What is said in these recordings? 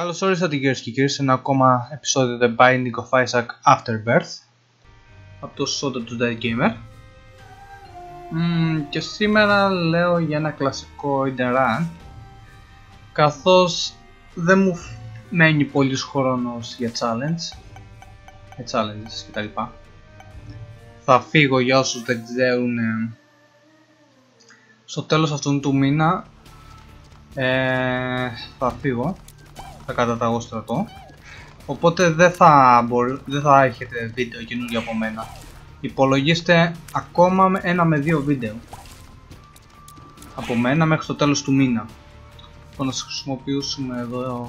Καλώς όρισατε κυρίες και κύριοι σε ένα ακόμα επεισόδιο The Binding of Isaac Afterbirth από το Soda του Dead Gamer. Και σήμερα λέω για ένα κλασικό Hidden Run, καθώς δεν μου μένει πολύς χρόνος για challenges κτλ. Θα φύγω, για όσους δεν ξέρουν, στο τέλος αυτού του μήνα θα φύγω, θα καταταγώ στρατό, οπότε δεν θα έχετε βίντεο καινούργια από μένα. Υπολογίστε ακόμα με 1 με 2 βίντεο από μένα μέχρι το τέλος του μήνα. Λοιπόν, να χρησιμοποιήσουμε εδώ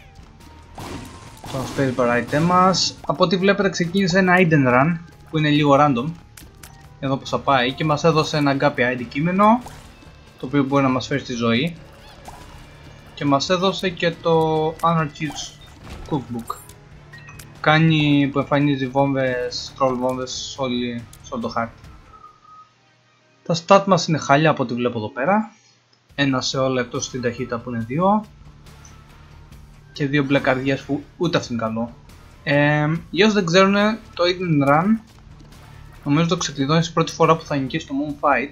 το spare item μας. Από ό,τι βλέπετε ξεκίνησε ένα hidden run που είναι λίγο random, εδώ πως θα πάει, και μας έδωσε ένα Guppy αντικείμενο το οποίο μπορεί να μας φέρει στη ζωή, και μας έδωσε και το Anarchy's Cookbook που εμφανίζει βόμβες, troll βόμβες σε όλο το χάρτη. Τα stat μας είναι χάλια από ό,τι βλέπω εδώ πέρα. Ένα σε όλα εκτός στην ταχύτητα που είναι 2 και 2 μπλε καρδιές που ούτε αυτό είναι καλό. Για όσοι δεν ξέρουν, το Hidden Run νομίζω το ξεκλειδώνεις πρώτη φορά που θα νικήσει το Moon Fight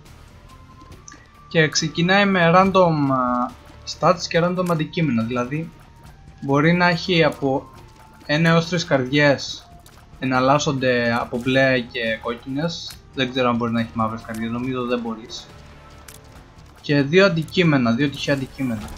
και ξεκινάει με random stats και random αντικείμενα, δηλαδή μπορεί να έχει από 1 έως 3 καρδιές εναλλάσσονται από μπλε και κόκκινες, δεν ξέρω αν μπορεί να έχει μαύρες καρδιές, νομίζω δεν μπορείς, και 2 αντικείμενα, 2 τυχαία αντικείμενα.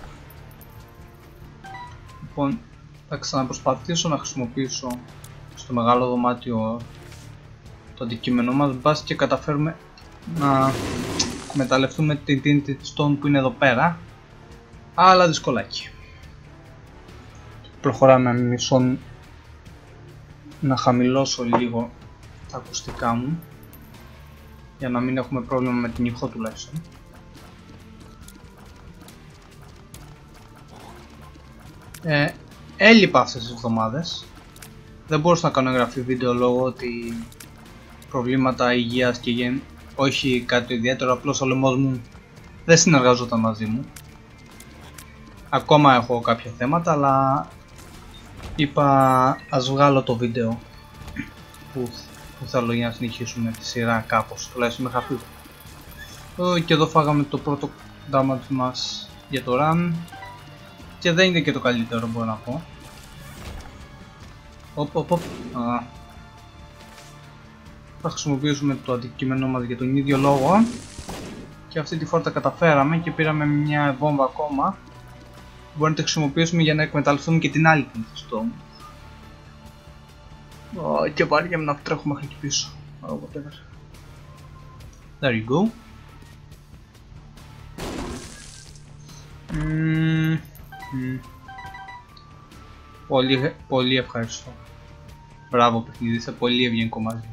Λοιπόν, θα ξαναπροσπαθήσω να χρησιμοποιήσω στο μεγάλο δωμάτιο το αντικείμενό μας, μπας και καταφέρουμε να εκμεταλλευτούμε την Tinted Stone που είναι εδώ πέρα, αλλά δυσκολάκι. Προχωράμε μισόν να χαμηλώσω λίγο τα ακουστικά μου για να μην έχουμε πρόβλημα με την ηχό τουλάχιστον. Έλειπα αυτές τις εβδομάδες, δεν μπορούσα να κάνω εγγραφή βίντεο λόγω ότι προβλήματα υγείας και όχι κάτι ιδιαίτερο, απλώς ο λαιμός μου δεν συνεργαζόταν μαζί μου. Ακόμα έχω κάποια θέματα, αλλά είπα ας βγάλω το βίντεο που θέλω για να συνεχίσουμε τη σειρά κάπως, τουλάχιστον με χαφή. Και εδώ φάγαμε το πρώτο damage μας για το run και δεν είναι και το καλύτερο, μπορώ να πω. Θα χρησιμοποιήσουμε το αντικείμενό μας για τον ίδιο λόγο και αυτή τη φορά τα καταφέραμε και πήραμε μια βόμβα ακόμα. Μπορούμε να τη χρησιμοποιήσουμε για να εκμεταλλευτούμε και την άλλη στο. Και βάρια να τρέχουμε μέχρι εκεί πίσω. There you go. Πολύ ευχαριστώ. Μπράβο παιχνίδι, είσαι πολύ ευγενικό μαζί.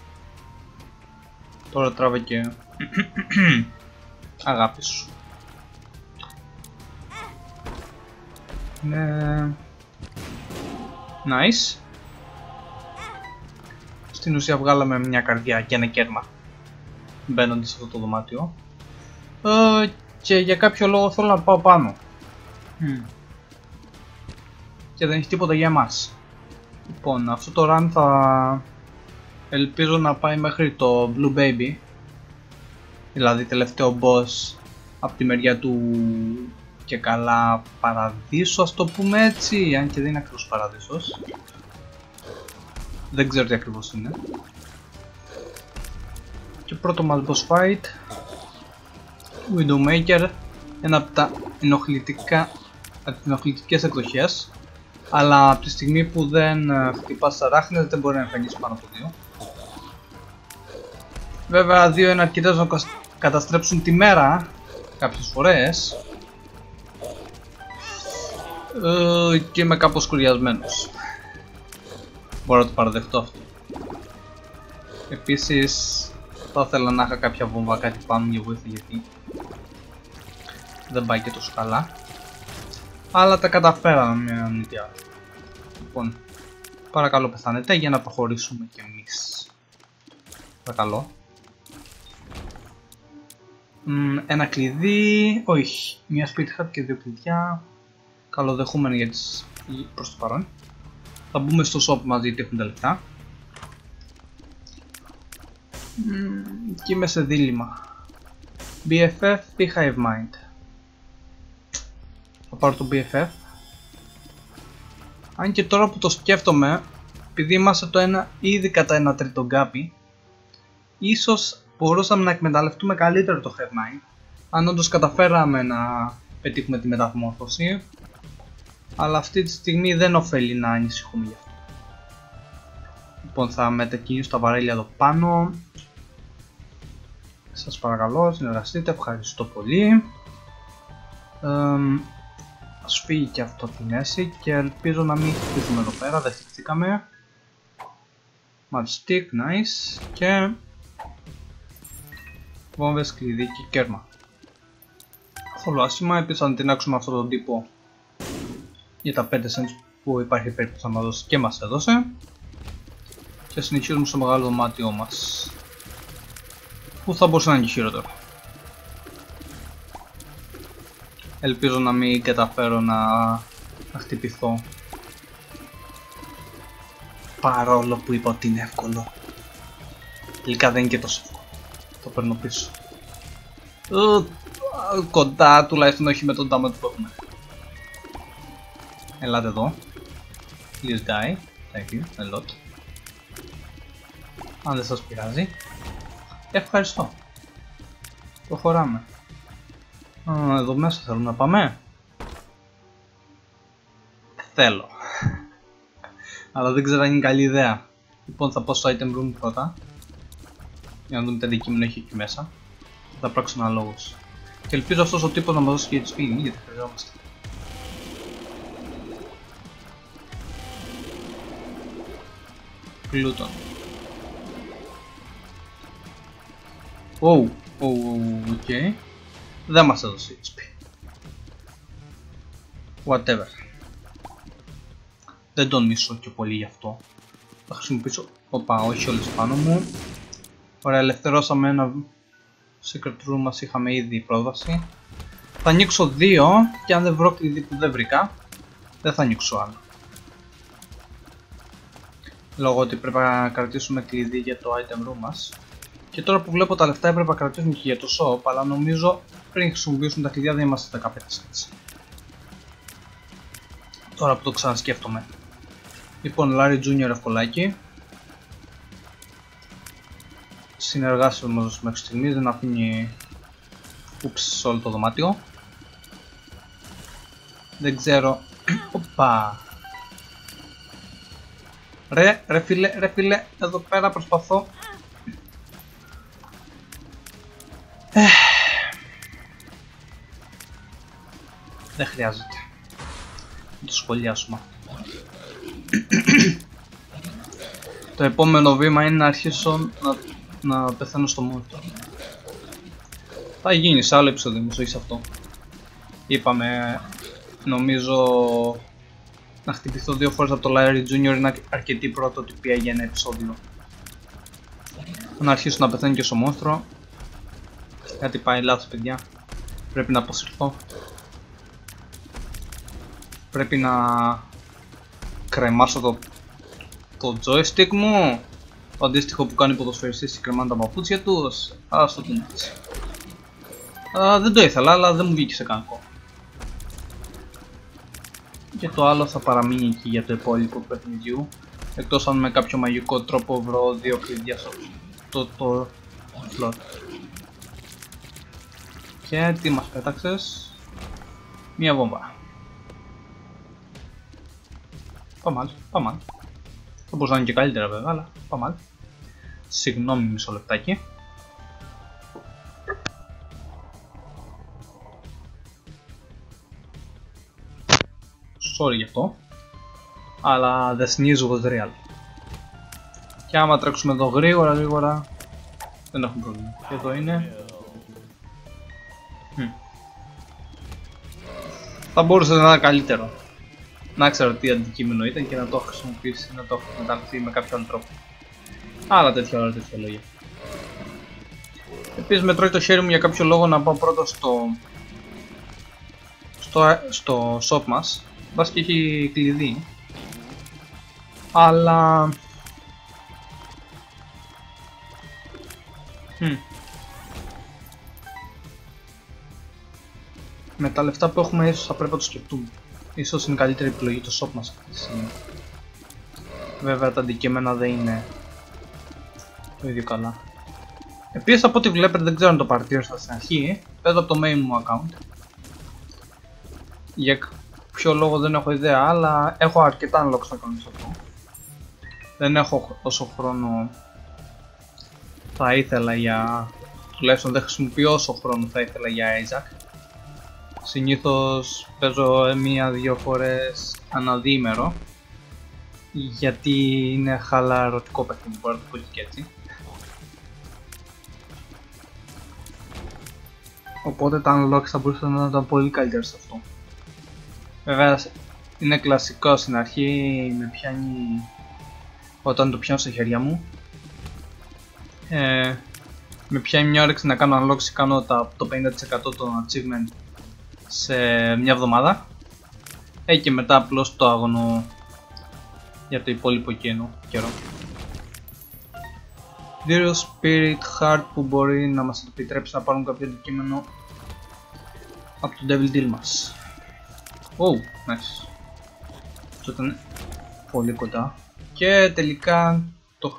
Τώρα τράβε και αγάπη σου. Nice. Στην ουσία βγάλαμε μια καρδιά και ένα κέρμα μπαίνοντας σε αυτό το δωμάτιο, και για κάποιο λόγο θέλω να πάω πάνω και δεν έχει τίποτα για εμάς. Λοιπόν, αυτό το run θα ελπίζω να πάει μέχρι το Blue Baby, δηλαδή τελευταίο boss από τη μεριά του και καλά παραδείσου, ας το πούμε έτσι, αν και δεν είναι ακριβώς παραδείσος, δεν ξέρω τι ακριβώς είναι. Και πρώτο μας boss fight, Widowmaker, ένα από τα ενοχλητικές εκδοχές, αλλά από τη στιγμή που δεν χτυπάς αράχνες δεν μπορεί να εμφανίσει πάνω από 2. Βέβαια 2 είναι αρκετές να καταστρέψουν τη μέρα κάποιες φορές, και είμαι κάπως σκουριασμένος. Μπορώ να το παραδεχτώ αυτό. Επίσης θα ήθελα να είχα κάποια βόμβα, κάτι πάνω για βοήθεια, γιατί δεν πάει και τόσο καλά, αλλά τα καταφέραμε με αν τι άλλο. Λοιπόν, παρακαλώ πεθάνετε για να προχωρήσουμε κι εμείς. Παρακαλώ. Ένα κλειδί, όχι, μια σπίτι hat και 2 κλειδιά. καλοδεχούμενοι για προς το παρόν. Θα μπούμε στο shop μας γιατί έχουν τα λεφτά. Και είμαι σε δίλημμα. BFF ή Hive Mind. Θα πάρω το BFF. Αν και τώρα που το σκέφτομαι, επειδή είμαστε το ένα ήδη κατά 1/3 γκάπι, ίσως μπορούσαμε να εκμεταλλευτούμε καλύτερο το Hive Mind, αν όντως καταφέραμε να πετύχουμε τη μεταμόρφωση, αλλά αυτή τη στιγμή δεν ωφέλει να ανησυχούμε γι' αυτό. Λοιπόν, θα μετακινήσω τα βαρέλια εδώ πάνω. Σας παρακαλώ, συνεργαστείτε, ευχαριστώ πολύ. Ας φύγει και αυτό τη μέση και ελπίζω να μην χτυπήσουμε εδώ πέρα, δεν χτυπηθήκαμε. Matchstick, nice, και βόμβες, κλειδί και κέρμα. Καθόλου άσχημα, επίσης θα τεινάξουμε αυτόν τον τύπο για τα 5 cents που υπάρχει περίπτωση να μας δώσει και μας έδωσε. Και συνεχίζουμε στο μεγάλο δωμάτιό μας, που θα μπορούσε να είναι και χειρότερο. Ελπίζω να μην καταφέρω να χτυπηθώ, παρόλο που είπα ότι είναι εύκολο. Τελικά δεν είναι και τόσο εύκολο. Το παίρνω πίσω. Κοντά, τουλάχιστον όχι με τον damage που έχουμε. Ελάτε εδώ. Please die. Thank you a lot. Αν δεν σας πειράζει. Ευχαριστώ. Προχωράμε. Εδώ μέσα θέλουμε να πάμε. Θέλω. Αλλά δεν ξέρω αν είναι καλή ιδέα. Λοιπόν, θα πάω στο item room πρώτα, για να δούμε τι αντικείμενο έχει εκεί μέσα. Θα πράξω αναλόγως. Και ελπίζω αυτός ο τύπος να μας δώσει και τη σπίτι, γιατί χρειαζόμαστε. Πλούτον. Okay. Δεν μας έδωσε HP. Whatever. Δεν τον μισώ και πολύ γι' αυτό. Θα χρησιμοποιήσω... Οπα, όχι όλες πάνω μου. Ωραία, ελευθερώσαμε ένα secret room, μας είχαμε ήδη πρόσβαση. Θα ανοίξω 2 και αν δεν βρω κλειδί που δεν βρήκα, δεν θα ανοίξω άλλο. Λόγω ότι πρέπει να κρατήσουμε κλειδί για το item room μας. Και τώρα που βλέπω τα λεφτά έπρεπε να κρατήσουμε και για το shop, αλλά νομίζω πριν χρησιμοποιήσουμε τα κλειδιά δεν είμαστε 15 cents. Τώρα που το ξανασκέφτομαι. Λοιπόν, Larry Jr. ευκολάκι. Συνεργάσιμο μας μέχρι στιγμής, δεν αφήνει ούψ σε όλο το δωμάτιο. Δεν ξέρω. Οπα. Ρε φίλε, εδώ πέρα προσπαθώ. Δεν χρειάζεται. Να το σχολιάσουμε. Το επόμενο βήμα είναι να αρχίσω να πεθαίνω στο monitor. Θα γίνει σε άλλο επεισόδιο όμως, όχι σε αυτό. Είπαμε, νομίζω, να χτυπηθώ 2 φορές από το Larry Jr. είναι αρκετή πρωτοτυπία για ένα επεισόδιο. Να αρχίσω να πεθαίνω και στο μόνστρο. Κάτι πάει λάθος, παιδιά. Πρέπει να αποσυρθώ. Πρέπει να κρεμάσω το joystick μου. Το αντίστοιχο που κάνει οι ποδοσφαιριστές και κρεμάνε τα παπούτσια τους. Ας το πούμε έτσι. Δεν το ήθελα, αλλά δεν μου βγήκε σε κανένα. Και το άλλο θα παραμείνει εκεί για το υπόλοιπο του παιχνιδιού. Εκτός αν με κάποιο μαγικό τρόπο βρω 2 κλειδιά στο slot. Και τι μας πέταξες? Μία βόμβα. Πάμε. Θα μπορούσα να είναι και καλύτερα βέβαια, αλλά πάμε. Συγγνώμη, μισό λεπτάκι. Sorry γι' αυτό. Αλλά the sneeze was real. Και άμα τρέξουμε εδώ γρήγορα δεν έχουμε πρόβλημα. Και εδώ είναι. Θα μπορούσε να είναι καλύτερο. Να ξέρω τι αντικείμενο ήταν και να το χρησιμοποιήσει, να το εκμεταλλευτεί με κάποιο άλλο τρόπο. Άλλα τέτοια λόγια. Επίσης με τρώει το χέρι μου για κάποιο λόγο να πάω πρώτα στο shop μας Μπας και έχει κλειδί. Αλλά... με τα λεφτά που έχουμε ίσως θα πρέπει να το σκεφτούμε. Ίσως είναι η καλύτερη επιλογή το shop μας αυτή τη στιγμή. Βέβαια τα αντικείμενα δεν είναι το ίδιο καλά. Επίσης από ό,τι βλέπετε δεν ξέρω αν το παρατήρησα στην αρχή. Παίζω από το main μου account. Για ποιο λόγο δεν έχω ιδέα, αλλά έχω αρκετά unlocks να κάνω σε αυτό. Δεν έχω όσο χρόνο θα ήθελα για... τουλάχιστον δεν χρησιμοποιώ όσο χρόνο θα ήθελα για Isaac. Συνήθως παίζω μία-δύο φορές ανά διήμερο, γιατί είναι χαλαρωτικό παιχνίδι, μπορώ να το πω και έτσι. Οπότε τα unlocks θα μπορούσαν να ήταν πολύ καλύτερα σε αυτό. Βέβαια είναι κλασικό, στην αρχή με πιάνει όταν το πιάνω στα χέρια μου. Με πιάνει μια όρεξη να κάνω unlocks, κάνω το 50% των achievement σε μια εβδομάδα. Και μετά απλώς το αγωνώ για το υπόλοιπο καιρό. Zero Spirit Heart που μπορεί να μας επιτρέψει να πάρουμε κάποιο αντικείμενο από το Devil Deal μας. Oh, nice. Αυτό ήταν πολύ κοντά. Και τελικά το...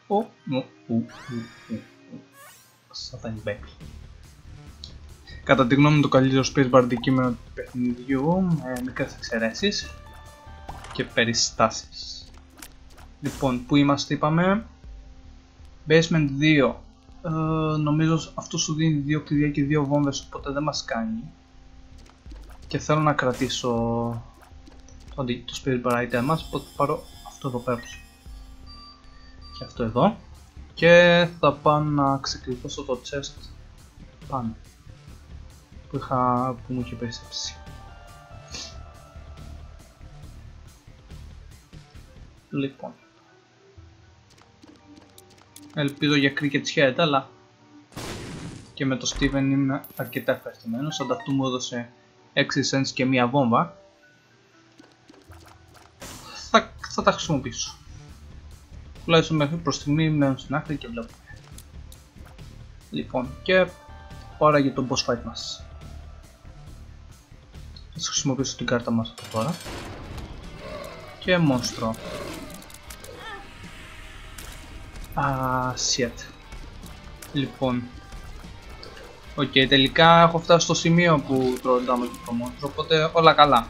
Σατανή μπέκλ. Κατά τη γνώμη μου το καλύτερο space bar αντικείμενο του παιχνιδιού, με μικρές εξαιρέσεις και περιστάσεις. Λοιπόν, που είμαστε είπαμε? Basement 2. Νομίζω αυτό σου δίνει 2 κλειδιά και 2 βόμβες, οπότε δεν μας κάνει. Και θέλω να κρατήσω το spirit bar item μας, οπότε πάρω αυτό εδώ πέρα και αυτό εδώ. Και θα πάω να ξεκλειδώσω το chest πάνω που μου είχε περιστρέψει. Λοιπόν, ελπίζω για cricket χαίρεται, αλλά και με το Steven είμαι αρκετά ευχαριστημένος. Ανταυτού μου έδωσε 6 cents και μία βόμβα. Θα τα χρησιμοποιήσω. Τουλάχιστον μέχρι προς στιγμή μένω στην άκρη και βλέπω. Λοιπόν, και ώρα για το boss fight μας. Θα χρησιμοποιήσω την κάρτα μας από τώρα. Και μόνστρο. Shit. Λοιπόν. Τελικά έχω φτάσει στο σημείο που τρώω damage το μόνστρο, οπότε όλα καλά.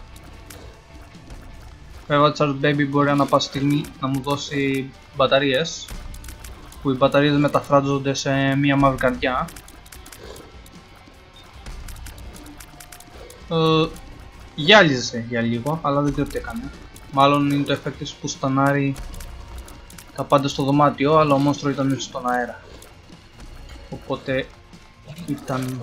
Βέβαια Charge Baby μπορεί ανά πάσα στιγμή να μου δώσει μπαταρίες, που οι μπαταρίες μεταφράζονται σε μία μαύρη καρδιά. Γυάλιζε για λίγο, αλλά δεν ξέρω τι έκανε. Μάλλον είναι το effect που στανάρει τα πάντα στο δωμάτιο, αλλά ο μόνστρο ήταν στον αέρα. Οπότε ήταν...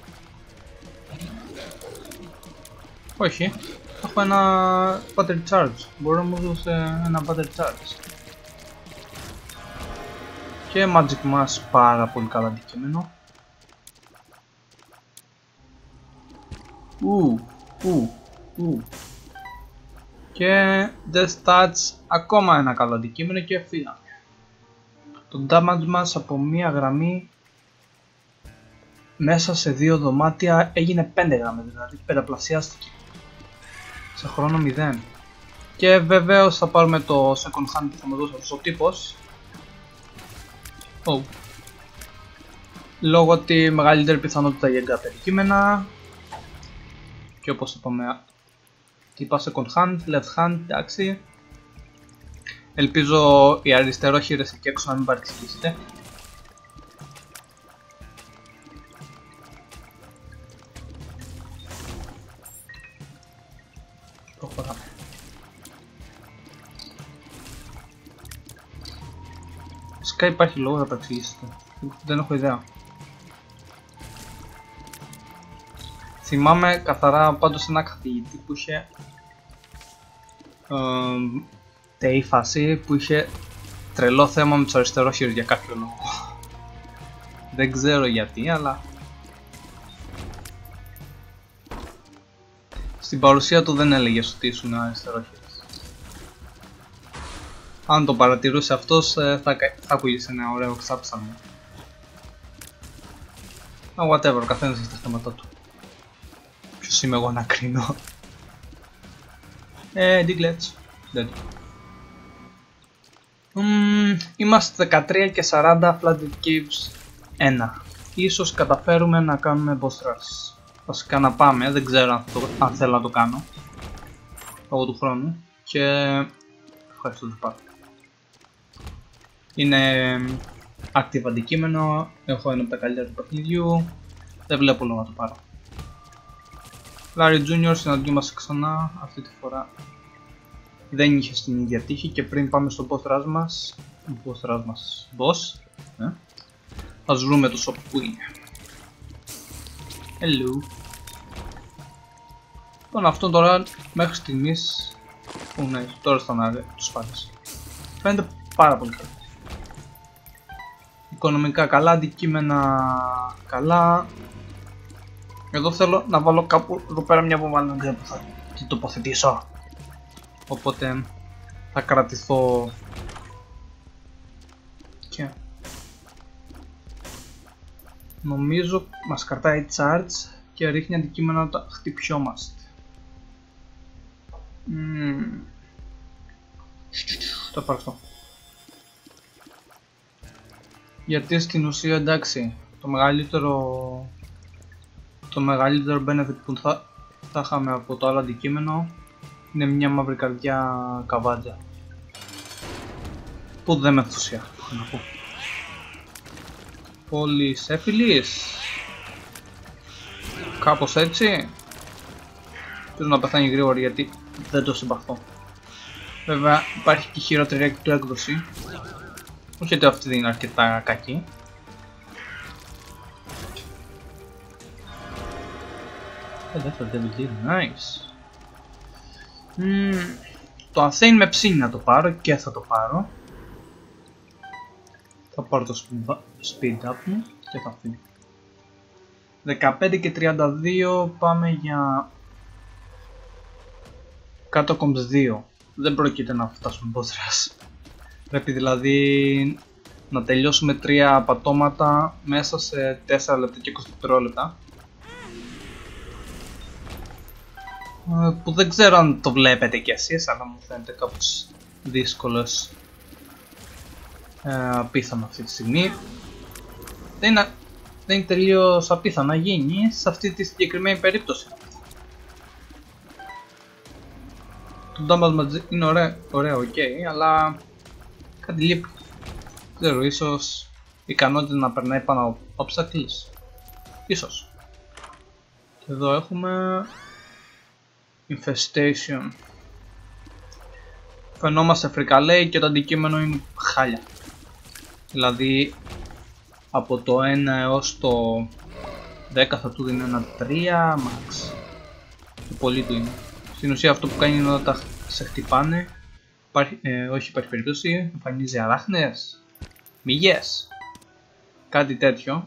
όχι, έχω ένα battery charge, μπορώ να μου δώσει ένα battery charge. Και magic mass, πάρα πολύ καλά αντικείμενο. Και The Stats, ακόμα ένα καλό αντικείμενο και φύγαμε. Το damage μας από μία γραμμή μέσα σε 2 δωμάτια έγινε 5 γραμμές, δηλαδή πενταπλασιάστηκε σε χρόνο 0. Και βεβαίως θα πάρουμε το second hand που θα μου δώσει αυτός ο τύπος. Λόγω τη μεγαλύτερη πιθανότητα για εγκάτα αντικείμενα. Και όπως είπαμε, τύπα second hand, left hand, εντάξει. Ελπίζω οι αριστερόχειρες εκεί έξω να μην παρεξηγήσετε. Προχωράμε. Φυσικά υπάρχει λόγο να παρεξηγήσετε. Δεν έχω ιδέα. Θυμάμαι καθαρά πάντως ένα καθηγητή που είχε η φάση που είχε τρελό θέμα με τους αριστερόχειρους για κάποιο λόγο. Δεν ξέρω γιατί, αλλά Στην παρουσία του δεν έλεγες ότι ήσουν αριστερόχειρος. Αν το παρατηρούσε αυτός θα ακούγες ένα ωραίο ξάψαμο. Whatever, καθένας έχει τα θέματα του. Ποιος είμαι εγώ να κρίνω. Diglets. Είμαστε 13 και 40 Flooded Caves 1. Ίσως καταφέρουμε να κάνουμε boss rush. Βασικά να πάμε, δεν ξέρω αν θέλω να το κάνω λόγω του χρόνου και ευχαριστώ το πάρω. Είναι active αντικείμενο, έχω ένα από τα καλύτερα του παιχνιδιού, δεν βλέπω λόγω να το πάρω. Larry Jr. συναντιόμαστε ξανά, αυτή τη φορά δεν είχε στην ίδια τύχη και πριν πάμε στο boss rush μας, ας βρούμε το shop που είναι. Hello. Λοιπόν, αυτόν τώρα μέχρι στιγμής που ναι, τώρα στον άρε τους πάντες φαίνεται πάρα πολύ καλό. Οικονομικά καλά, αντικείμενα καλά. Εδώ θέλω να βάλω κάπου εδώ πέρα μια βόμβα, δεν ξέρω που θα την τοποθετήσω. Οπότε θα κρατηθώ και νομίζω μας κρατάει charge και ρίχνει αντικείμενα όταν χτυπιόμαστε. Το πάρω αυτό. Γιατί στην ουσία εντάξει, το μεγαλύτερο benefit που θα είχαμε από το άλλο αντικείμενο είναι μια μαύρη καρδιά καβάντια που δεν με ενθουσιάζει να πω. Πόλης έφυλης, κάπως έτσι. Θέλω να πεθάνει γρήγορα γιατί δεν το συμπαθώ. Βέβαια υπάρχει και χειρότερη του έκδοση. Όχι ότι αυτή δεν είναι αρκετά κακή. Δεύτερο Devil Deal, nice. Το Athane με ψήνει να το πάρω και θα το πάρω. Θα πάρω το speed up μου και θα φύγω. 15 και 32 πάμε για Catacombs 2. Δεν πρόκειται να φτάσουμε boss rush. Πρέπει δηλαδή να τελειώσουμε 3 πατώματα μέσα σε 4 λεπτά και 20 δευτερόλεπτα. Που δεν ξέρω αν το βλέπετε κι εσείς, αλλά μου φαίνεται κάπως δύσκολος. Απίθανο αυτή τη στιγμή. Δεν είναι τελείως απίθανο να γίνει σε αυτή τη συγκεκριμένη περίπτωση. Το damage μαζί είναι ωραίο, ok, αλλά κάτι λείπει. Ξέρω, ίσως η ικανότητα να περνάει πάνω από obstacles. Ίσως. Και εδώ έχουμε Infestation. Φαινόμαστε φρικαλέοι και το αντικείμενο είναι χάλια. Δηλαδή από το 1 έως το 10 θα του δίνει ένα 3 max. Και πολύ του είναι. Στην ουσία αυτό που κάνει είναι όταν σε χτυπάνε, όχι υπάρχει περίπτωση, εμφανίζει αράχνες, μυγιές, κάτι τέτοιο.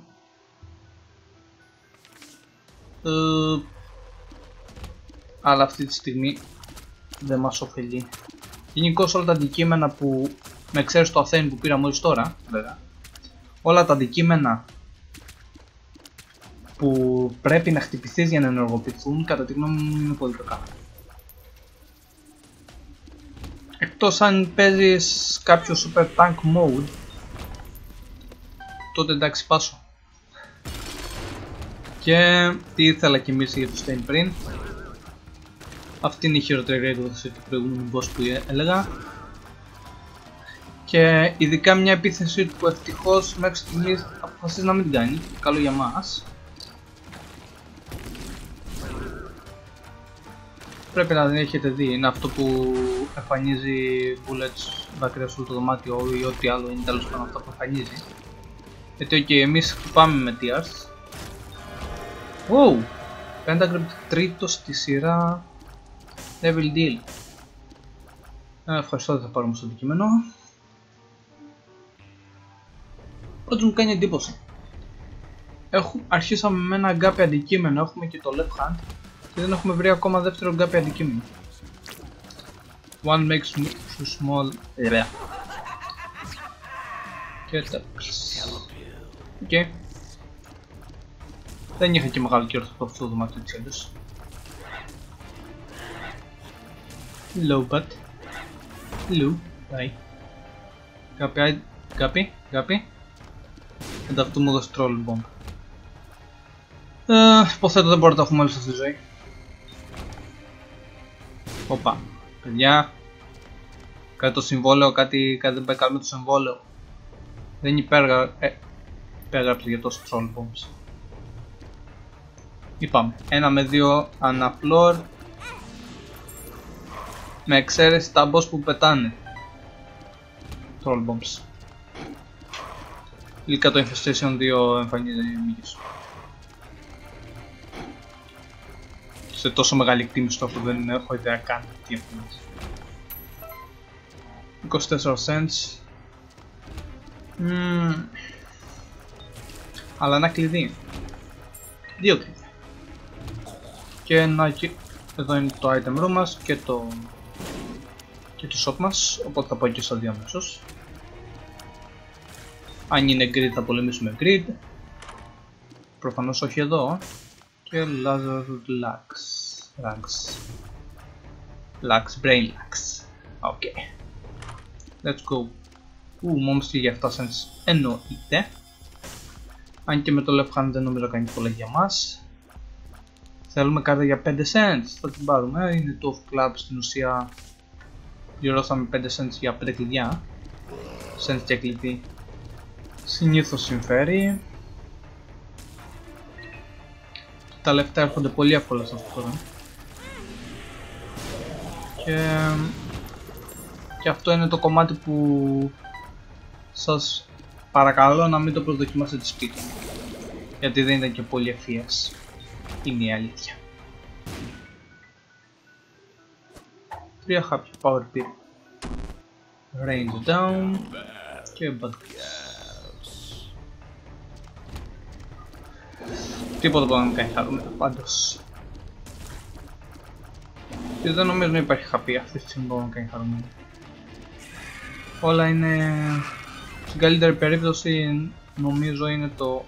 Αλλά αυτή τη στιγμή δεν μας ωφελεί. Γενικώς όλα τα αντικείμενα που, με εξαίρεση το Athane που πήρα μόλις τώρα, βέβαια, όλα τα αντικείμενα που πρέπει να χτυπηθείς για να ενεργοποιηθούν, κατά τη γνώμη μου είναι πολύ κακά. Εκτός αν παίζεις κάποιο super tank mode, τότε εντάξει πάσω. Και τι ήθελα και εμείς για το Stain πριν. Αυτή είναι η χειρότερη έκδοση του προηγούμενου boss που έλεγα. Και ειδικά μια επίθεση που ευτυχώς μέχρι στιγμής αποφασίζει να μην την κάνει. Καλό για μας. Πρέπει να την έχετε δει, είναι αυτό που εμφανίζει bullets δάκρυα στο δωμάτιο ή ό,τι άλλο είναι τέλος πάντων αυτό που εμφανίζει. Γιατί ok, εμείς χτυπάμε με tears. Wow! Pentagram τρίτο στη σειρά Devil Deal. Ευχαριστώ, δεν θα πάρω όμως το αντικείμενο. Πρώτος μου κάνει εντύπωση. Αρχίσαμε με ένα γκάπι αντικείμενο, έχουμε και το left hand. Και δεν έχουμε βρει ακόμα δεύτερο γκάπι αντικείμενο. One makes too small. Ωραία. Και τέλος. Οκ. Δεν είχα και μεγάλο καιρό στο αυτό το δωμάτιο της έντος. Low but. Low. Bye. Γκάπι. Μετά αυτό μου έδωσε troll bomb. Υποθέτω δεν μπορώ να τα έχουμε όλοι σε αυτή τη ζωή. Οπα. Παιδιά. Κάτι το συμβόλαιο, κάτι δεν πάει καλό με το συμβόλαιο. Δεν υπέγραψε για τόσο troll bombs. Είπαμε, 1 με 2 ανά floor. Με εξαίρεση τα boss που πετάνε troll bombs. Λίκα το infestation 2 εμφανίζεται μύγες. Σε τόσο μεγάλη εκτίμηση το αυτό δεν έχω ιδέα καν τι εμφανίζει. 24 cents. Αλλά ένα κλειδί. 2 κλειδιά. Και ένα... Εδώ είναι το item room μας και το shop μας, οπότε θα πάω και στα δύο αμέσως. Αν είναι grid θα πολεμήσουμε grid. Προφανώς όχι εδώ. Και laser lax brain lax. Ok. Let's go. Μόλις και για 7 cents εννοείται. Αν και με το left hand δεν νομίζω κάνει πολλά για μας. Θέλουμε κάρτα για 5 cents. Θα την πάρουμε. Είναι το off club στην ουσία. Πληρώσαμε 5 cents για 5 κλειδιά. Cents και κλειδί. Συνήθως συμφέρει. Τα λεφτά έρχονται πολύ εύκολα σε αυτό τώρα. Και αυτό είναι το κομμάτι που σας παρακαλώ να μην το προδοκιμάσετε σπίτι. Γιατί δεν ήταν και πολύ ευφυές. Είναι η αλήθεια. 3 χάπια power pit. Range down. Και bad guys. Τίποτα που να μην κάνει χαρούμενο πάντως. Και δεν νομίζω να υπάρχει χαπή αυτή τη στιγμή που να κάνει χαρούμενο. Όλα είναι... Στην καλύτερη περίπτωση νομίζω είναι το...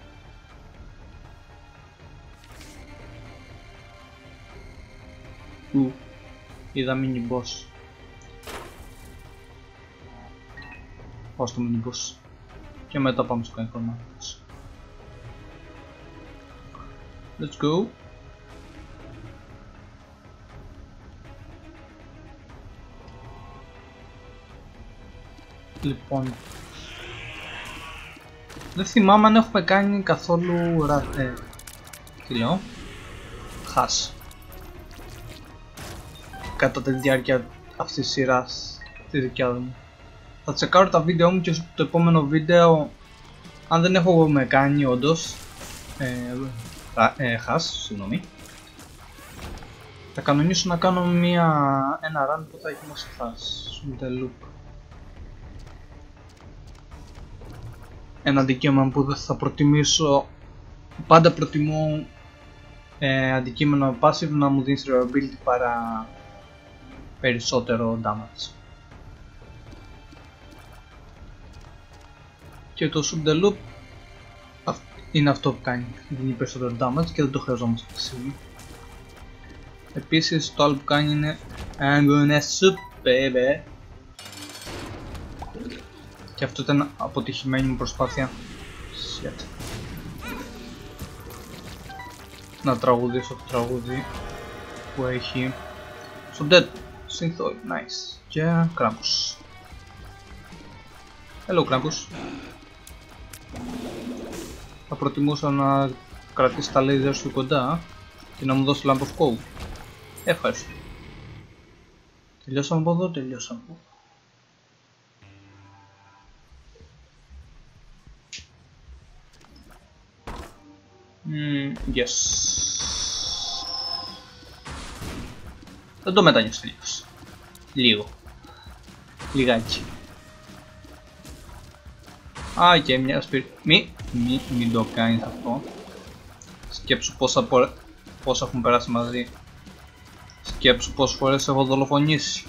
Είδα mini boss. Πάω στο mini boss. Και μετά πάμε στο informatics. Let's go. Λοιπόν, δεν θυμάμαι αν έχουμε κάνει καθόλου τι λέω, χάς κατά τη διάρκεια αυτής της σειράς τη δικιά μου. Θα τσεκάρω τα βίντεο μου και στο επόμενο βίντεο, αν δεν έχουμε κάνει όντως χάς, συγγνώμη, θα κανονίσω να κάνω ένα run που θα έχει μέσα χάς, the loop. Ένα αντικείμενο που δεν θα προτιμήσω, πάντα προτιμώ αντικείμενο passive να μου δίνει survivability παρά περισσότερο damage. Και το shoot the loop είναι αυτό που κάνει, δίνει περισσότερο damage και δεν το χρειαζόμαστε αυτή τη στιγμή. Επίσης το άλλο που κάνει είναι I'm gonna shoot baby. Και αυτό ήταν αποτυχημένη μου προσπάθεια. Shit. Να τραγουδήσω το τραγούδι που έχει στο Dead Synthoid, nice. Και Krampus. Hello Krampus. Θα προτιμούσα να κρατήσει τα laser σου κοντά και να μου δώσει lamp of coal. Ευχαριστώ. Τελειώσαμε από εδώ, τελειώσαμε από εδώ. Yes. Δεν το μετάνιωσε τελείως. Λίγο. Λιγάκι. Α, και μια σπίρ... Μην το κάνεις αυτό. Σκέψου πώς έχουμε περάσει μαζί. Σκέψου πόσες φορές έχω δολοφονήσει.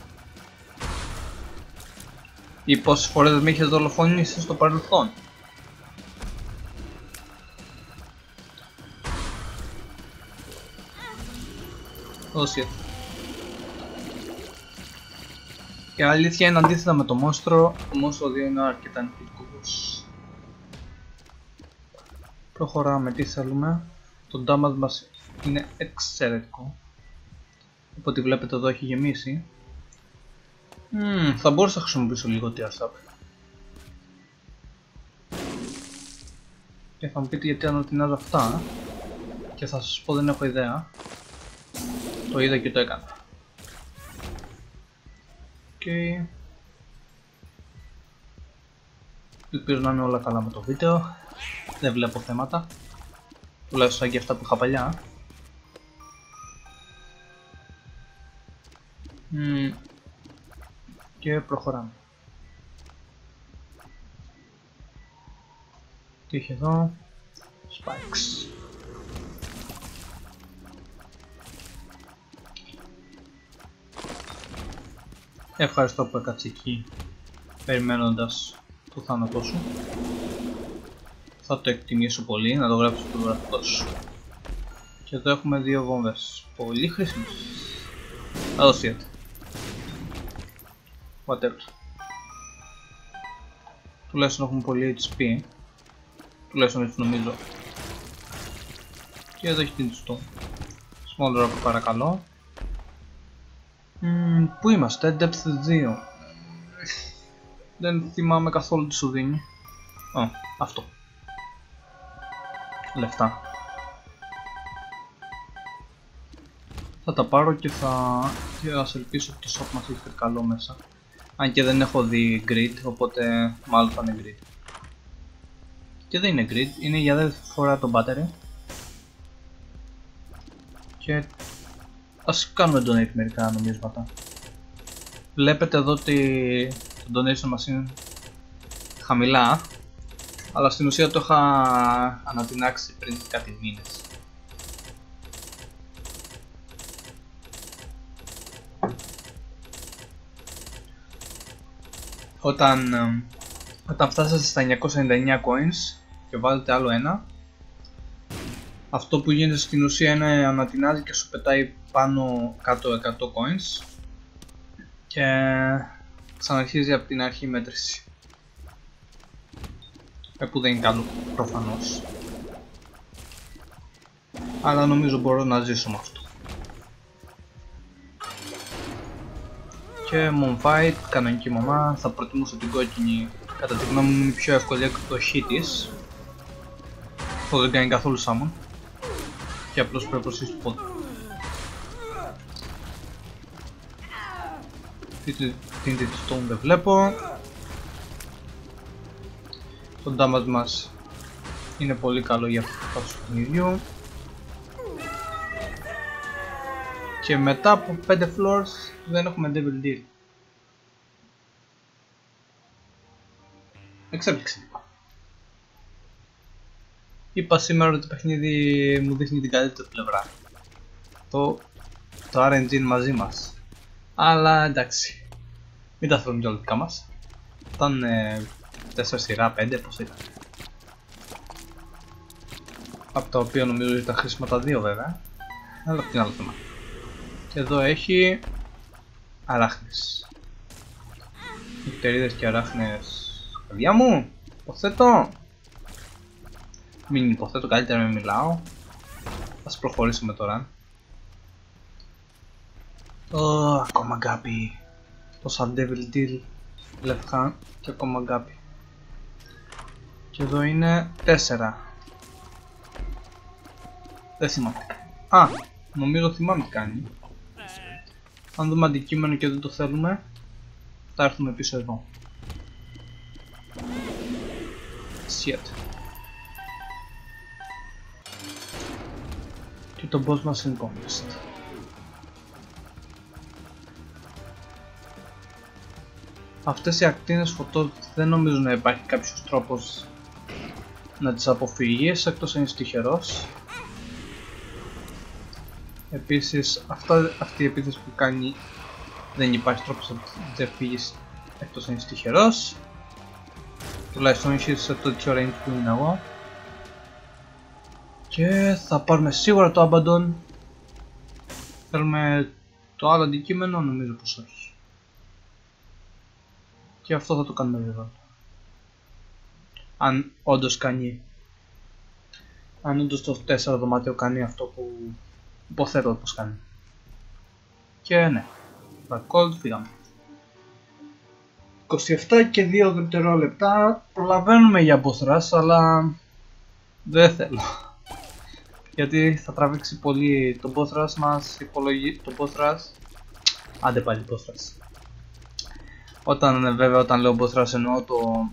Ή πόσες φορές με είχες δολοφονήσει στο παρελθόν. Όσοι. Η αλήθεια είναι αντίθετα με το μόνστρο 2 είναι αρκετά νηπικός. Προχωράμε, τι θέλουμε. Το damage μας είναι εξαιρετικό. Οπότε βλέπετε εδώ έχει γεμίσει. Θα μπορούσα να χρησιμοποιήσω λίγο TSAP. Και θα μου πείτε γιατί ανατινάζω αυτά. Και θα σας πω δεν έχω ιδέα. Το είδα και το έκανα. Okay. Ελπίζω να είναι όλα καλά με το βίντεο. Δεν βλέπω θέματα. Τουλάχιστον και αυτά που είχα παλιά. Και προχωράμε. Τι έχει εδώ? Spikes. Ευχαριστώ που έκατσε εκεί περιμένοντας το θάνατό σου. Θα το εκτιμήσω πολύ, να το γράψω στο γραφτό σου. Και εδώ έχουμε 2 βόμβες. Πολύ χρήσιμες. Θα δώσει έτσι. Whatever. Τουλάχιστον έχουμε πολύ HP. Τουλάχιστον έτσι νομίζω. Και εδώ έχει την στο Small Rock παρακαλώ. Πού είμαστε? Depth 2. Δεν θυμάμαι καθόλου τι σου δίνει. Αυτό. Λεφτά. Θα τα πάρω και ας ελπίσω ότι το shop μας έχει καλό μέσα. Αν και δεν έχω δει grid, οπότε μάλλον θα είναι grid. Και δεν είναι grid, είναι για δεύτερη φορά το battery. Και ας κάνουμε donate μερικά νομίσματα. Βλέπετε εδώ ότι το donation μας είναι χαμηλά, αλλά στην ουσία το είχα ανατινάξει πριν κάτι μήνες. Όταν φτάσετε στα 999 coins και βάλετε άλλο ένα, αυτό που γίνεται στην ουσία είναι ανατινάζει και σου πετάει πάνω κάτω 100 coins και ξαναρχίζει από την αρχή η μέτρηση. Που δεν είναι καλό προφανώς, αλλά νομίζω μπορώ να ζήσω με αυτό. Και Moonfight, κανονική μαμά, θα προτιμούσα την κόκκινη, κατά τη γνώμη μου είναι πιο εύκολη εκδοχή της. Αυτό δεν κάνει καθόλου summon και απλώς πρέπει να προσθέσει το πόδι. Την Stone δεν βλέπω. Το damage μας είναι πολύ καλό για αυτό το παιχνιδιού. Και μετά από 5 floors δεν έχουμε Devil Deal. Εξέπληξε. Είπα σήμερα ότι το παιχνίδι μου δείχνει την καλύτερη πλευρά. Το RNG είναι μαζί μας. Αλλά εντάξει, μην τα θέλουμε κι όλα δικά μας. Ήταν 4 σειρά, 5 πως ήταν. Από τα οποία νομίζω ήταν χρήσιμα τα 2 βέβαια. Αλλά αυτό είναι άλλο θέμα. Και εδώ έχει αράχνες. Νυχτερίδες και αράχνες. Παιδιά μου, υποθέτω. Μην υποθέτω, καλύτερα να μην μιλάω. Ας προχωρήσουμε τώρα. Ακόμα γκάπι. Τόσα Devil Deal, Left Hand και ακόμα γκάπι. Και εδώ είναι 4. Δεν θυμάμαι. Νομίζω θυμάμαι τι κάνει. Αν δούμε αντικείμενο και δεν το θέλουμε, θα έρθουμε πίσω εδώ. Shit. Και το boss μας είναι Conquest. Αυτές οι ακτίνες φωτός δεν νομίζω να υπάρχει κάποιος τρόπος να τις αποφύγεις, εκτός αν είσαι τυχερός. Επίσης αυτή η επίθεση που κάνει δεν υπάρχει τρόπος να ξεφύγεις εκτός αν είσαι τυχερός. Τουλάχιστον είσαι σε το τέτοιο range που είναι εγώ. Και θα πάρουμε σίγουρα το Abaddon. Θέλουμε το άλλο αντικείμενο, νομίζω πως όχι. Και αυτό θα το κάνουμε βέβαια. Αν όντως κάνει. Αν όντως το 4 δωμάτιο κάνει αυτό που υποθέτω πως κάνει. Και ναι. Dark Cold, φύγαμε. 27 και 2 δευτερόλεπτα. Προλαβαίνουμε για boss rush, αλλά δεν θέλω. Γιατί θα τραβήξει πολύ το boss rush μας, το boss rush. Άντε πάλι boss rush. Βέβαια όταν λέω boss rush εννοώ το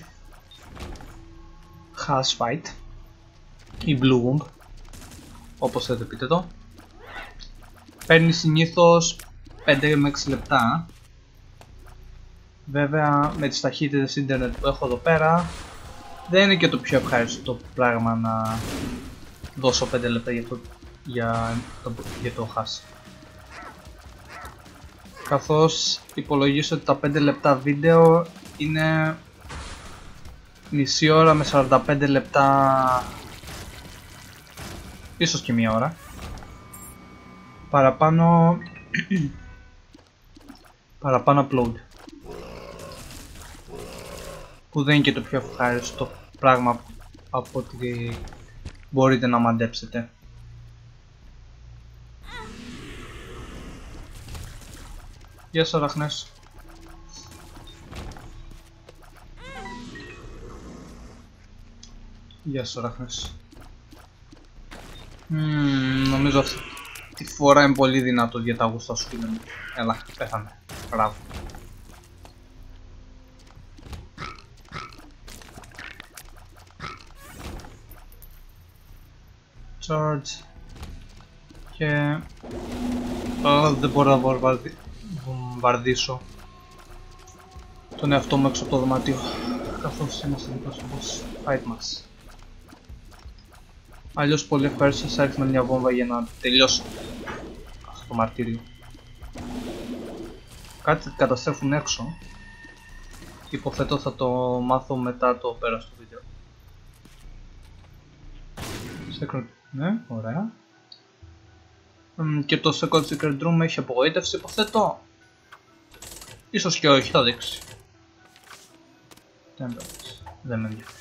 Hash Fight ή Blue Womb, όπως θέλετε πείτε το. Παίρνει συνήθως 5 με 6 λεπτά. Βέβαια με τις ταχύτητες ίντερνετ που έχω εδώ πέρα δεν είναι και το πιο ευχάριστο πράγμα να δώσω 5 λεπτά για το Hash. Καθώς υπολογίσω ότι τα 5 λεπτά βίντεο είναι μισή ώρα με 45 λεπτά, ίσως και μία ώρα παραπάνω upload, που δεν είναι και το πιο ευχάριστο πράγμα από ό,τι μπορείτε να μαντέψετε. Γεια σας αραχνές. Γεια σας αραχνές. Νομίζω αυτή τη φορά είναι πολύ δυνατό για τα γούστα σου. Έλα, πέθανε. Μπράβο. Charge. Και δεν μπορώ να βομβαρδίσω τον εαυτό μου έξω από το δωμάτιο, καθώς είμαστε δίπλα στο boss fight μας. Αλλιώς πολύ ευχαριστώ θα ρίξουμε μια βόμβα για να τελειώσω αυτό το μαρτύριο. Κάτι καταστρέφουν έξω. Υποθέτω θα το μάθω μετά το πέρας του βίντεο. Ναι, ωραία. Και το Second Secret Room έχει απογοήτευση, υποθέτω. Ίσως και όχι, θα δείξει. Δεν με ενδιαφέρει.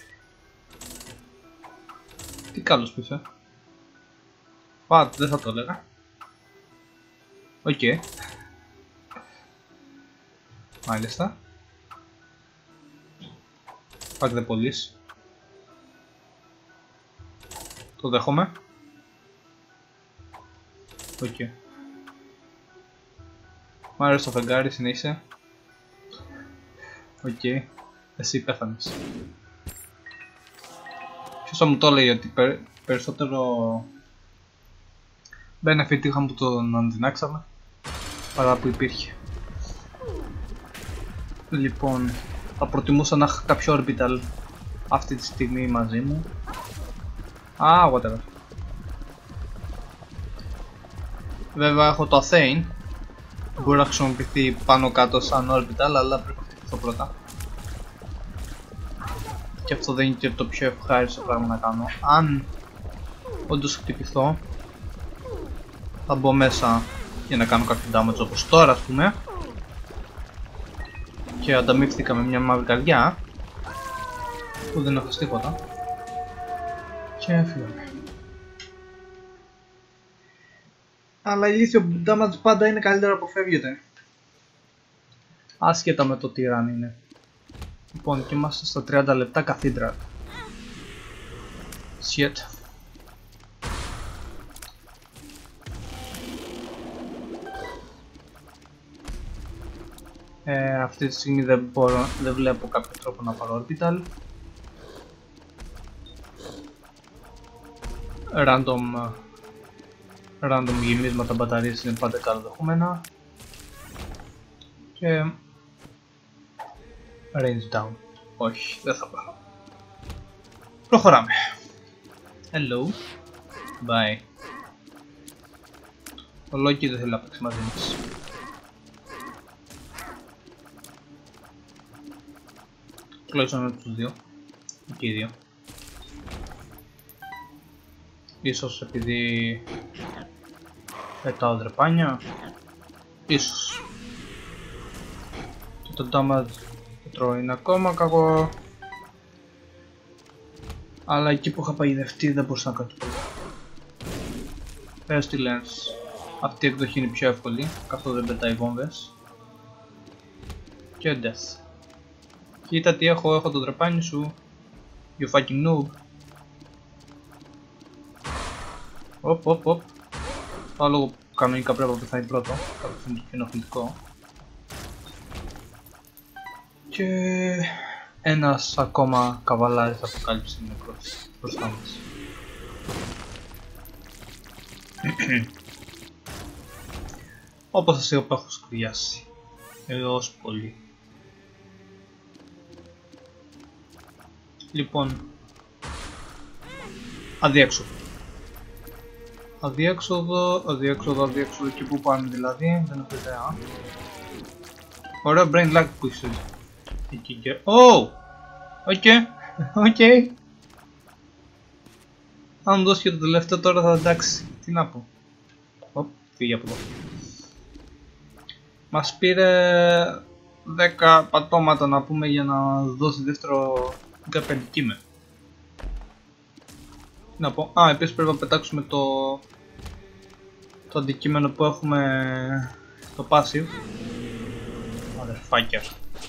Τι καλός που είσαι. Δεν θα το έλεγα. Οκ. Μάλιστα. Δε πολύς. Το δέχομαι. Οκ. Μ' άρεσε το φεγγάρι, συνέχισε. Οκ. Εσύ πέθανες. Ποιος θα μου το λέει ότι περισσότερο benefit είχαμε που τον αντινάξαμε παρά που υπήρχε. Λοιπόν, θα προτιμούσα να έχω κάποιο orbital αυτή τη στιγμή μαζί μου. Whatever. Βέβαια έχω το Athane, μπορεί να χρησιμοποιηθεί πάνω κάτω σαν orbital, αλλά πρέπει να χτυπηθώ πρώτα. Και αυτό δεν είναι και το πιο ευχάριστο πράγμα να κάνω. Αν όντως χτυπηθώ, θα μπω μέσα για να κάνω κάποιο damage όπως τώρα, ας πούμε. Και ανταμείφθηκα με μια μαύρη καρδιά που δεν έχω τίποτα. Και φύγαμε. Αλλά ηλίθιο damage πάντα είναι καλύτερο από φεύγεται. Άσχετα με το τι run είναι. Λοιπόν, και είμαστε στα 30 λεπτά Cathedral. Shit. Αυτή τη στιγμή δεν βλέπω κάποιο τρόπο να πάρω orbital. Random γεμίσματα μπαταρίες είναι πάντα καλοδεχούμενα. Και range down. Όχι, δεν θα πάω. Προχωράμε. Hello. Bye. Ο Λόκι δεν θέλει να παίξει μαζί μας. Τουλάχιστον με τους δύο. Και οι δύο. Ίσως επειδή πετάω δρεπάνια. Ίσως. Και το damage που τρώω είναι ακόμα κακό. Αλλά εκεί που είχα παγιδευτεί δεν μπορούσα να κάνω τίποτα. Pestilence. Αυτή η εκδοχή είναι πιο εύκολη, καθώς δεν πετάει βόμβες. Και Death. Κοίτα τι έχω το τρεπάνι σου. You fucking noob. Οπ. Άλλο που κανονικά πρέπει να πεθάνει πρώτο, καθώς είναι πιο ενοχλητικό. Και ένας ακόμα καβαλάρης αποκάλυψη νεκρός μπροστά μας. Όπως σας είπα, έχω σκουριάσει έως πολύ. Λοιπόν, αδιέξοδο εκεί που πάμε δηλαδή, δεν έχω ιδέα. Ωραίο brain lag που είσαι εκεί και... Oh! Οκ. Αν μου δώσει και το τελευταίο τώρα θα εντάξει, τι να πω. Φύγει από εδώ. Μας πήρε 10 πατώματα να πούμε για να δώσει δεύτερο αντικείμενο. Να πω, επίσης πρέπει να πετάξουμε το αντικείμενο που έχουμε το passive. Αδερφάκια.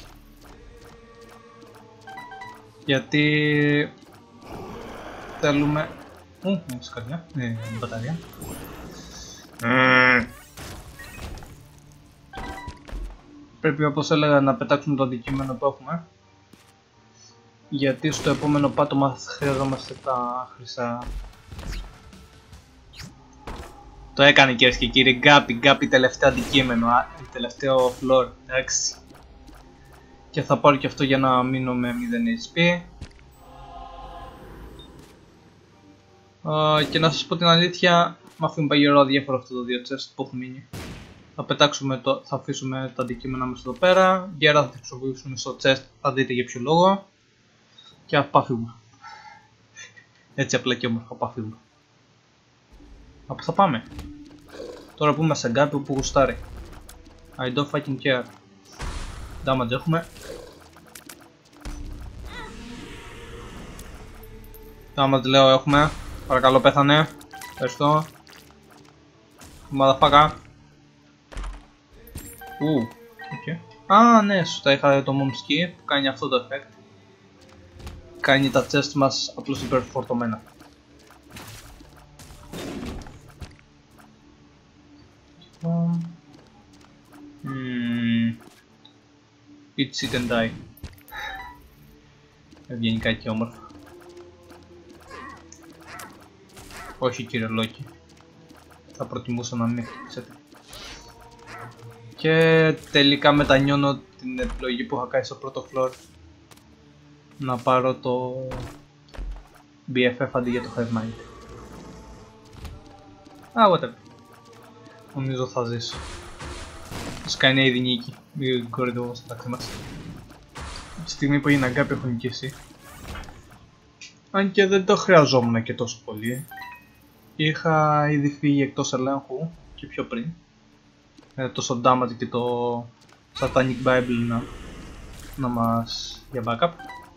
Γιατί θέλουμε... έχεις καρδιά, μπαταρία. Πρέπει, όπως έλεγα, να πετάξουμε το αντικείμενο που έχουμε. Γιατί στο επόμενο πάτωμα χρειαζόμαστε τα χρυσά. Το έκανε, κυρίες και κύριοι. Γκάπι, τελευταίο αντικείμενο. Τελευταίο floor, εντάξει. Και θα πάρω και αυτό για να μείνω με 0 HP. Και να σας πω την αλήθεια, μ' αφήνει παγιορό διάφορο αυτό το 2 chest που έχουν μείνει. Θα αφήσουμε τα αντικείμενα μέσα εδώ πέρα. Γέρα θα τα χρησιμοποιήσουμε στο chest, θα δείτε για ποιο λόγο. Και απάφυγουμε. Έτσι απλά και όμορφα απάφυγουμε. Από θα πάμε. Τώρα που είμαστε σε γκάπη που γουστάρει. I don't fucking care. Damage έχουμε. Damage λέω έχουμε. Παρακαλώ πέθανε. Ευχαριστώ. Μαδαφάκα. Α, ναι, σωστά, είχα το Momski που κάνει αυτό το effect. Κάνει τα chest μας απλώς υπερφορτωμένα. Eat, sit and die. Βγαίνει κάτι όμορφο. Όχι κύριε Λόκι. Θα προτιμούσα να μην χτίσετε. Και τελικά μετανιώνω την επιλογή που είχα κάνει στο πρώτο floor. Να πάρω το BFF αντί για το Hive Mind. Whatever. Νομίζω θα ζήσω. Φυσικά είναι ήδη νίκη. Μην κορυδεύω στα τάξη μας. Τη στιγμή που έγινε αγκάπη έχω νικήσει. Αν και δεν το χρειαζόμουν και τόσο πολύ. Είχα ήδη φύγει εκτός ελέγχου και πιο πριν. Τόσο damage και το Satanic Bible να μας για backup.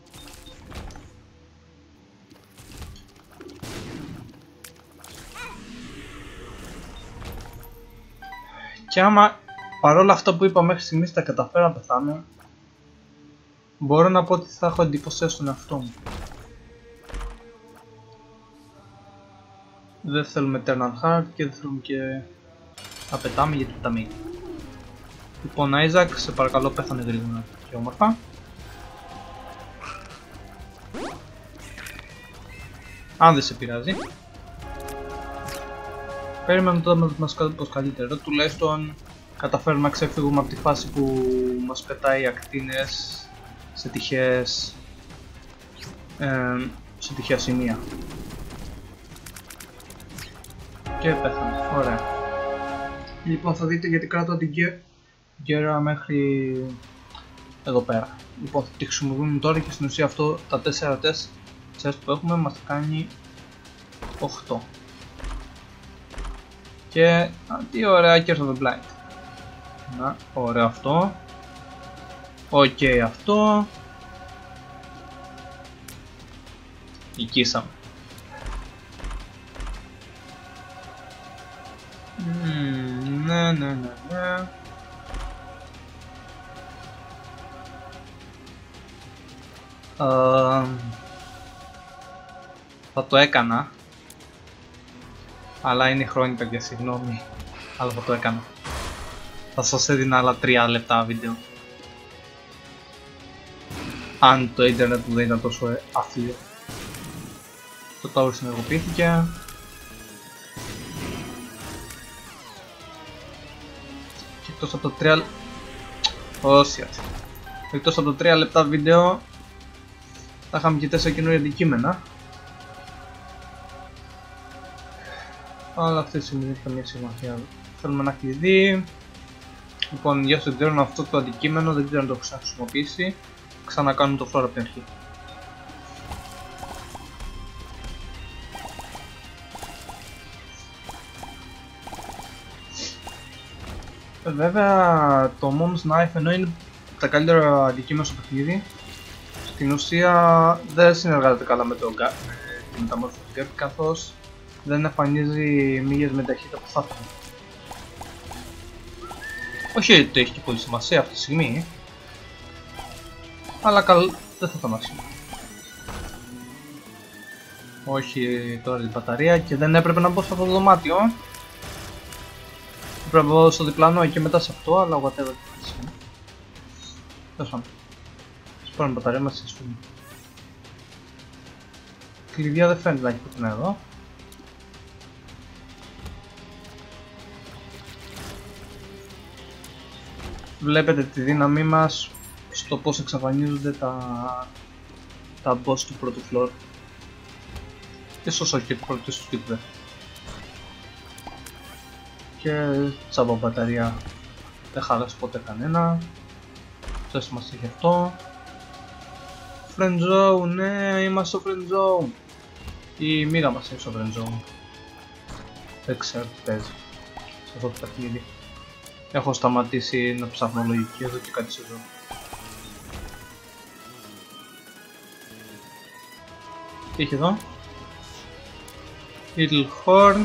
Και άμα παρόλα αυτά που είπα μέχρι στιγμής τα καταφέρω να πεθάνω, μπορώ να πω ότι θα έχω εντυπωσιάσει τον εαυτό μου. Δεν θέλουμε Eternal Heart και δεν θέλουμε και να πετάμε γιατί πετάμε. Λοιπόν, Isaac, σε παρακαλώ πέθανε γρήγορα και όμορφα. Αν δεν σε πειράζει. Περίμενε τώρα να μας κάνει πως καλύτερο, τουλάχιστον καταφέρουμε να ξεφύγουμε από τη φάση που μας πετάει ακτίνες σε τυχαία σημεία. Και πέθανε, ωραία. Λοιπόν, θα δείτε γιατί κρατώ την γκέρα μέχρι εδώ πέρα. Λοιπόν, θα τη χρησιμοποιούμε τώρα και στην ουσία αυτό τα 4 chest που έχουμε μας κάνει 8. Και τι ωραία Curse of the Blind. Να, ωραίο αυτό. Οκ, αυτό. Νικήσαμε. Ναι. Θα το έκανα. Αλλά είναι χρόνια παιδιά, συγγνώμη. Αλλά θα το έκανα. Θα σας έδινα άλλα 3 λεπτά βίντεο. Αν το ίντερνετ μου δεν ήταν τόσο άθλιο. Το tower συνεργοποιήθηκε. Και εκτός από τα 3... Εκτός από τα 3 λεπτά βίντεο θα είχαμε και 4 καινούργια αντικείμενα. Αλλά αυτή τη στιγμή δεν έχει καμία σημασία. Θέλουμε ένα κλειδί. Λοιπόν, για όσοι δεν ξέρουν, αυτό το αντικείμενο δεν ξέρω αν το έχω ξαναχρησιμοποιήσει. Ξανακάνουμε το floor από την αρχή. Βέβαια το Mom's Knife, ενώ είναι τα καλύτερα αντικείμενα στο παιχνίδι, στην ουσία δεν συνεργάζεται καλά με τη μεταμόρφωση του Gap, καθώς δεν εμφανίζει μύγες με ταχύτητα που θα ήθελα. Όχι ότι το έχει και πολύ σημασία αυτή τη στιγμή, αλλά δεν θα ήταν άσχημο. Όχι τώρα την μπαταρία και δεν έπρεπε να μπω σε αυτό το δωμάτιο. Πρέπει να μπω στο διπλανό και μετά σε αυτό, αλλά whatever. Τέλος πάντων. Ας πάρουμε μπαταρία μας σε σφούνι. Κλειδιά δεν φαίνεται να έχει πουθενά εδώ. Βλέπετε τη δύναμή μας στο πώς εξαφανίζονται τα boss του πρώτου floor. Ίσως όχι και του πρώτου, ίσως και του δεύτερου. Και τσάμπα μπαταρία δεν χάλασε ποτέ κανένα. Τσες μας έχει αυτό. Friend zone, ναι, είμαστε στο friend zone. Η μοίρα μας είναι στο friend zone. Δεν ξέρω τι παίζει σε αυτό το παιχνίδι. Έχω σταματήσει να ψάχνω λογική εδώ και κάτι σεζόν. Τι έχει εδώ? Little Horn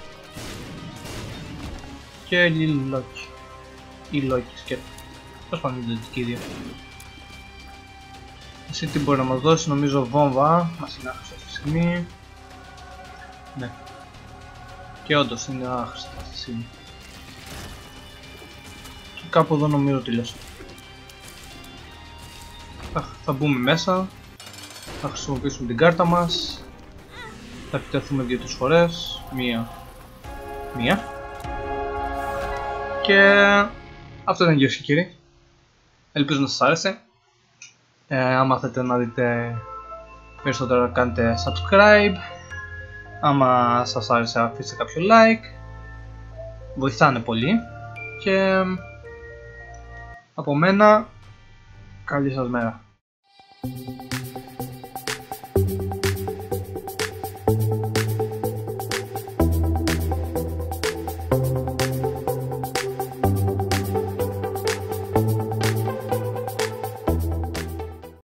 και Little Loki. Ή Loki σκέτο. Πώς πάνε την ίδια. Εσύ τι μπορεί να μας δώσει, νομίζω βόμβα. Μας είναι άχρηστο αυτή τη στιγμή. Ναι. Και όντως είναι άχρηστο αυτή τη στιγμή. Και κάπου εδώ νομίζω τελειώσαμε. Θα μπούμε μέσα. Θα χρησιμοποιήσουμε την κάρτα μας. Θα επιτεθούμε 2-3 φορές. Μία. Και αυτό ήταν, κυρίες και κύριοι. Ελπίζω να σας άρεσε. Άμα θέλετε να δείτε περισσότερα κάντε subscribe. Άμα σας άρεσε αφήστε κάποιο like. Βοηθάνε πολύ. Και από μένα καλή σας μέρα.